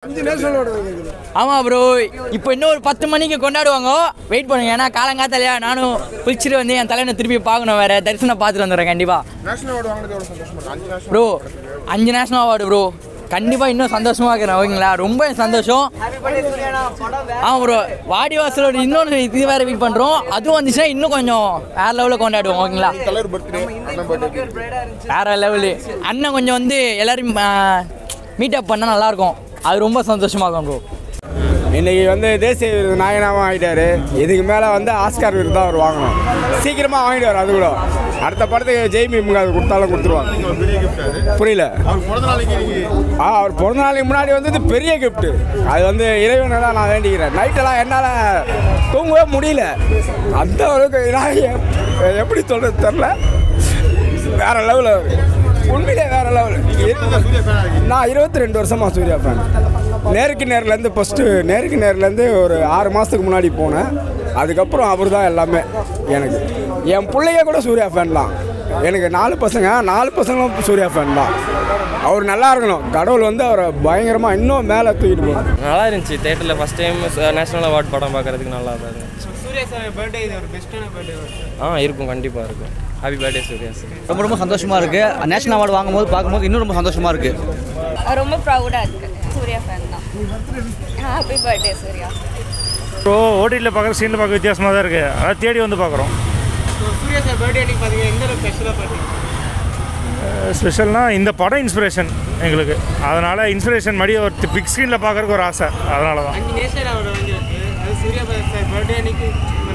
ஆமாம் ப்ரோ, இப்போ இன்னும் ஒரு 10 மணிக்கு கொண்டாடுவாங்க. வெயிட் பண்ணுங்க, ஏன்னா காலங்காத்தாலையா நானும் குளிச்சுட்டு வந்து என் தலைவனை திருப்பி பார்க்கணும், வேறு தரிசனம் பார்த்துட்டு வந்துடுறேன் கண்டிப்பாக. ப்ரோ 5 நேஷனல் அவார்டு ப்ரோ, கண்டிப்பாக இன்னும் சந்தோஷமாக இருக்கிறேன். ஓகேங்களா, ரொம்ப சந்தோஷம். ஆமாம் ப்ரோ, வாடிவாசலோட இன்னொன்று இது வேறு வெயிட் பண்ணுறோம். அதுவும் வந்துச்சுன்னா இன்னும் கொஞ்சம் வேறு லெவலில் கொண்டாடுவோம். ஓகேங்களா, வேறு லெவலு. அண்ணன் கொஞ்சம் வந்து எல்லோரும் மீட்டப் பண்ணால் நல்லாயிருக்கும். அது ரொம்ப சந்தோஷமாகும் ப்ரோ. இன்றைக்கி வந்து தேசிய விருது நாயகனாகவும் ஆகிட்டார். இதுக்கு மேலே வந்து ஆஸ்கார் விருது தான் அவர் வாங்கணும். சீக்கிரமாக வாங்கிடுவார். அது கூட அடுத்த படத்துக்கு ஜெய்மிமுக அது கொடுத்தாலும் கொடுத்துருவாங்க. புரியல. அவர் பிறந்த நாளைக்கு முன்னாடி வந்து இது பெரிய கிஃப்ட்டு. அது வந்து இறைவனை தான் நான் வேண்டிக்கிறேன். நைட்டெல்லாம் என்னால் தூங்கவே முடியல. அந்த அளவுக்கு நான் எப்படி சொல்கிறது தெரில. வேறு லெவலில், உண்மையிலே வேறு லெவல். நான் 22 வருஷமாக சூர்யா ஃபேன். நேருக்கு நேர்லேருந்து ஒரு 6 மாதத்துக்கு முன்னாடி போனேன். அதுக்கப்புறம் அவர் தான் எல்லாமே எனக்கு. என் பிள்ளைய கூட சூர்யா ஃபேன் தான். எனக்கு 4 பசங்களும் சூர்யா ஃபேன் தான். அவர் நல்லா இருக்கணும். கடவுள் வந்து அவரை பயங்கரமாக இன்னும் மேலே தூக்கிட்டு போகணும். நல்லா இருந்துச்சு. தேட்டரில் ஃபஸ்ட் டைம் நேஷனல் அவார்ட் படம் பார்க்குறதுக்கு நல்லா தான் இருந்துச்சு. சூர்யா சார் பர்த்டே இது ஒரு பெஸ்ட்டான பர்த்டே. இருக்கும், கண்டிப்பாக இருக்கும். Happy birthday Suriya sir. ரொம்ப சந்தோஷமாக இருக்குது. நேஷனல் அவார்டு பார்க்கும்போது இன்னும் ரொம்ப சந்தோஷமாக இருக்குது. ரொம்ப ப்ரௌடாக இருக்குது. சூர்யா ஃபேன் தான். Happy birthday Suriya. ஸோ ஓடிடியில் பார்க்குற சீனில் பார்க்க வித்தியாசமாக தான் இருக்குது. அதாவது தேடி வந்து பார்க்குறோம். சூர்யா சார் பர்த்டே அன்றைக்கி பார்த்தீங்கன்னா எந்த ஸ்பெஷலாக பார்த்தீங்க? ஸ்பெஷல்னால் இந்த படம் இன்ஸ்பிரேஷன் எங்களுக்கு. அதனால் இன்ஸ்பிரேஷன் மறுபடி ஒரு பிக் ஸ்க்ரீனில் பார்க்குறதுக்கு ஒரு ஆசை. அதனால தான் 5 நேஷனல் அவார்டு வாங்கியிருக்கு. அது சூர்யா சார் பர்த்டே அன்றைக்கி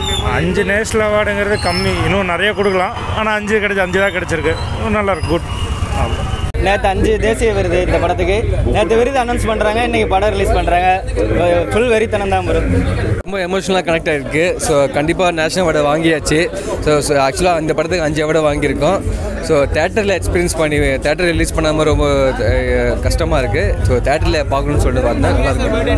5 நேஷனல் அவார்டுங்கிறது கம்மி. இன்னும் நிறைய கொடுக்கலாம். ஆனால் 5 தான் கிடச்சிருக்கு. இன்னும் நல்லா இருக்கு. குட். நேற்று 5 தேசிய விருது இந்த படத்துக்கு. நேற்று விருது அனௌன்ஸ் பண்ணுறாங்க, இன்றைக்கி படம் ரிலீஸ் பண்ணுறாங்க. ஃபுல் வெறித்தனம் தான் வரும். ரொம்ப எமோஷனலாக கனெக்ட் ஆகிருக்கு. ஸோ கண்டிப்பாக நேஷனல் அவார்டை வாங்கியாச்சு. ஸோ ஆக்சுவலாக அந்த படத்துக்கு 5 அவார்டை வாங்கியிருக்கோம். ஸோ தேட்டரில் எக்ஸ்பீரியன்ஸ் பண்ணி தேட்டர் ரிலீஸ் பண்ணாமல் ரொம்ப கஷ்டமாக இருக்குது. ஸோ தேட்டரில் பார்க்கணுன்னு சொல்லிட்டு பார்த்தேன். நல்லா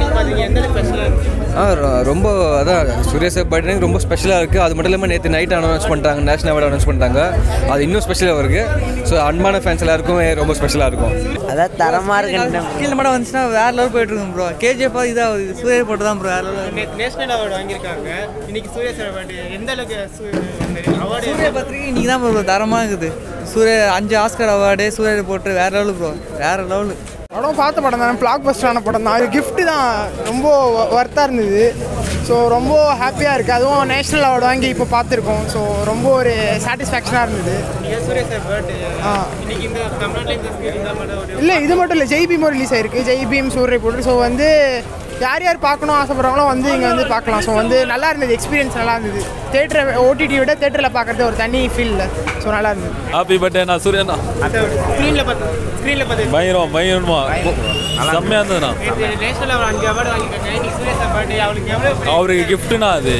இருக்கு. ரொம்ப அதான் சூர்யா சார் பர்த்டே ரொம்ப ஸ்பெஷலாக இருக்குது. அது மட்டும் இல்லாமல் நேற்று நைட் அனௌன்ஸ் பண்ணிட்டாங்க, நேஷனல் அவார்டு அனௌன்ஸ் பண்ணிட்டாங்க. அது இன்னும் ஸ்பெஷலாக இருக்குது. ஸோ அன்பான ஃபேன்ஸ் எல்லாருக்கும் ரொம்ப ஸ்பெஷலாக இருக்கும். அதான் தரமாக இருக்கு. கீழே படம் வந்துச்சுன்னா வேறு லெவல் போயிட்டு இருக்கும் ப்ரோ. கேஜிஎஃப் இதாக சூர்யா போட்டு தான் ப்ரோ வேறு லெவல். நேஷனல் அவார்டு வாங்கியிருக்காங்க. இன்னைக்கு சூர்யா சார் பர்த்டே எந்த அளவுக்கு அவார்டு? சூர்யா பத்திரிக்கை இன்றைக்கி தான் ப்ரோ தரமாக இருக்குது. சூர்யா 5 ஆஸ்கர் அவார்டு சூர்யா போட்டு வேறு லெவலு ப்ரோ, வேறு லெவலு. படம் பார்த்த படம் தான், பிளாக் பஸ்டரான படம் தான். அது கிஃப்ட்டு தான், ரொம்ப ஒர்த்தாக இருந்தது. ஸோ ரொம்ப ஹாப்பியாக இருக்குது. அதுவும் நேஷ்னல் அவார்டு வாங்கி இப்போ பார்த்துருக்கோம். ஸோ ரொம்ப ஒரு சாட்டிஸ்ஃபேக்ஷனாக இருந்தது. சூர்யா சார் பர்த்டே இன்னைக்கு இந்த தமிழ்நாட்டில் இல்லை, இது மட்டும் இல்லை, ஜெய் பீமும் ரிலீஸ் ஆயிருக்கு. ஜெய் பீம் சூர்யா போட்டு. ஸோ வந்து யார் பார்க்கணும் ஆசைப்படுறாங்களோ வந்து இங்கே வந்து பார்க்கலாம். ஸோ வந்து நல்லா இருந்தது, எக்ஸ்பீரியன்ஸ் நல்லா இருந்தது. தேட்டரை ஓடிடி விட தேட்டரில் பார்க்குறது ஒரு தனி ஃபீல். ஸோ நல்லா இருந்தது. ஹாப்பி பர்த்டே நான் சூர்யாண்ணா. ஸ்க்ரீனில் பார்த்து பயங்கரமா செம்மையாக இருந்ததுண்ணா. நேஷனல் அவார்டு 5 அவார்டு வாங்கியிருக்காங்க. இன்னைக்கு சூர்யா சார் பர்த்டே அவருக்கு எவ்வளோ அவருக்கு கிஃப்ட்டுண்ணா அது.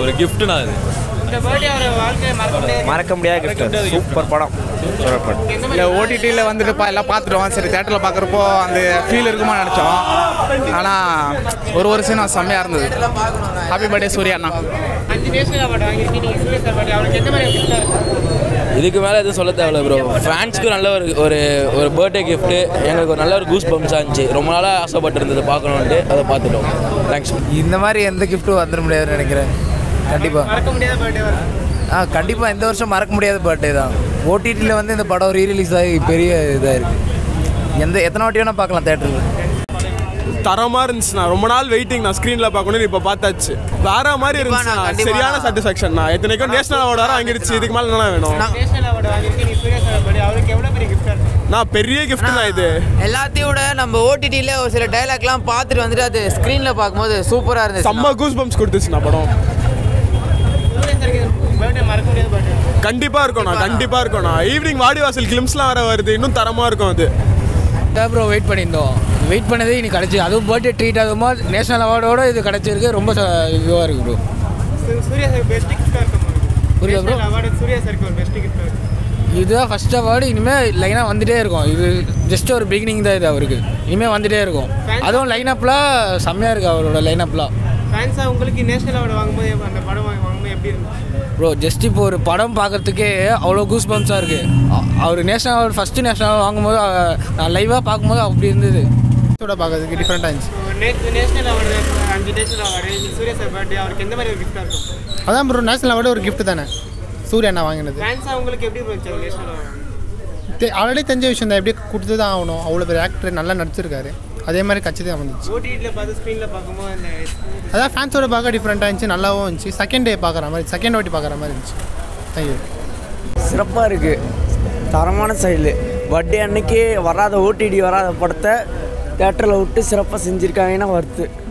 இந்த பர்த்டே அவர் வாழ்க்கையை மறக்க முடியாத கிஃப்ட். சூப்பர் படம். இல்லை, ஓடிடியில் வந்துட்டு எல்லாம் பார்த்துட்டோம். சரி, தேட்டரில் பார்க்குறப்போ அந்த ஃபீல் இருக்குமா நினச்சோம். ஆனால் ஒரு வருஷம் நான் செம்மையாக இருந்தது. ஹாப்பி பர்த்டே சூர்யா அண்ணா. 5 நேஷனல் அவார்டு வாங்கியிருக்கீங்க. நீங்கள் சூர்யா சார் பர்த்டே அவருக்கு எந்த மாதிரி கிஃப்ட்டாக இருக்கும்? இதுக்கு மேலே எதுவும் சொல்ல தேவையில்ல ப்ரோ. ஃபேன்ஸ்க்கு நல்ல ஒரு பர்த்டே கிஃப்ட்டு. எங்களுக்கு ஒரு நல்ல ஒரு கூஸ் பம்ப்ஸாக இருந்துச்சு. ரொம்ப நாளாக ஆசைப்பட்டு இருந்தது பார்க்கணுன்ட்டு. அதை பார்த்துட்டோம். தேங்க்ஸ். இந்த மாதிரி எந்த கிஃப்ட்டும் வந்துட முடியாதுன்னு நினைக்கிறேன். கண்டிப்பாக மறக்க முடியாத பர்த்டே வரும். கண்டிப்பாக இந்த வருஷம் மறக்க முடியாத பர்த்டே தான். ஓடிடியில் வந்து இந்த படம் ரீரிலீஸ் ஆகி பெரிய இதாக இருக்குது. எத்தனை வாட்டி வேணால் பார்க்கலாம் தேட்டரில். தரமாக இருந்துச்சுண்ணா. ரொம்ப நாள் வெயிட்டிங் நான் ஸ்க்ரீனில் பார்க்கணுன்னு இப்போ பார்த்தாச்சு. வேற மாதிரி இருந்துச்சு. சரியான சாட்டிஸ்ஃபேக்ஷன். நான் எத்தனைக்கும் நேஷனல் அவார்டு வர வாங்கிடுச்சு. இதுக்கு மேலே என்ன வேணும்? நேஷனல் அவார்டு வாங்கியிருக்கீங்க. சூர்யா சார் பர்த்டே அவருக்கு எவ்வளோ பெரிய கிஃப்ட்டாக இருக்கும்? நான் பெரிய கிஃப்ட் தான் இது. எல்லாத்தையும் விட நம்ம ஓடிடியில் ஒரு சில டைலாக்லாம் பார்த்துட்டு வந்துட்டு அது ஸ்க்ரீனில் பார்க்கும்போது சூப்பராக இருந்துச்சு. செம்ம கூஸ் பம்ப்ஸ் கொடுத்துச்சுண்ணா படம். சூர்யா சாருக்கு பர்த்டே மறக்க முடியாத பர்த்டே கண்டிப்பாக இருக்கும்ண்ணா. ஈவினிங் வாடிவாசல் கிளிம்ஸ்லாம் வர வருது. இன்னும் தரமாக இருக்கும் அது. ப்ரோ வெயிட் பண்ணியிருந்தோம். வெயிட் பண்ணதே இன்னைக்கு கிடச்சி. அதுவும் பர்த்டே ட்ரீட் ஆகுமா நேஷனல் அவார்டோட இது கிடச்சிருக்கு. ரொம்ப இதுவாக இருக்குது ப்ரோ. சூர்யா சார் பெஸ்ட் கிஃப்ட்டாக இருக்கும். புரியல ப்ரோ. அவார்டு சூர்யா சாருக்கு ஒரு பெஸ்ட் கிஃப்ட்டாக இருக்கும். இதுதான் ஃபஸ்ட் அவார்டு. இனிமேல் லைனாக வந்துகிட்டே இருக்கும். இது ஜஸ்ட் ஒரு பிகினிங் தான் இது அவருக்கு. இனிமேல் வந்துகிட்டே இருக்கும். அதுவும் லைனப்லாம் செம்மையாக இருக்குது அவரோட லைனப்லாம். ஃபேன்ஸாக உங்களுக்கு நேஷனல் அவார்டு வாங்கும்போது அந்த படம் வாங்கும்போது எப்படி இருந்துச்சு? ப்ரோ ஜஸ்ட் இப்போ ஒரு படம் பார்க்குறதுக்கே அவ்வளோ கூஸ் பம்ப்ஸாக இருக்குது. அவர் national award first national award வாங்கும்போது நான் லைவாக பார்க்கும்போது அப்படி இருந்தது. ஸோ ஃபேன்ஸோட பார்க்கறதுக்கு டிஃப்ரெண்ட்டாக இருந்துச்சு. நேற்று நேஷனல் அவார்டு 5 நேஷனல் அவார்டு இன்னைக்கு சூர்யா சார் பர்த்டே, அவருக்கு எந்த மாதிரி ஒரு கிஃப்டாக இருக்கும்? அதான் ப்ரோ நேஷனல் அவார்டு ஒரு கிஃப்ட் தானே சூர்யா அண்ணா வாங்கினது. ஃபேன்ஸாக உங்களுக்கு எப்படி இருந்துச்சு நேஷனல் அவார்டு? ஆல்ரெடி தெரிஞ்ச விஷயம் தான், எப்படி கொடுத்து தான் ஆகணும். அவ்வளோ பெரிய ஆக்டர் நல்லா நடிச்சிருக்காரு, அதே மாதிரி கட்சி தான் வந்துச்சு. ஓடிடியில் பார்த்து ஸ்க்ரீனில் பார்க்கும்போது அதான் ஃபேன்ஸோட பார்க்க டிஃப்ரெண்ட்டாக இருந்துச்சு, நல்லாவும் இருந்துச்சு. செகண்ட் டே பார்க்குற மாதிரி, செகண்ட் வாட்டி பார்க்குற மாதிரி இருந்துச்சு. தேங்க்யூ. சிறப்பாக இருக்குது, தரமான சைடு. பர்த்டே அன்னைக்கு வராத ஓடிடி வராத படத்தை தேட்டரில் விட்டு சிறப்பாக செஞ்சுருக்காங்கன்னா வருது.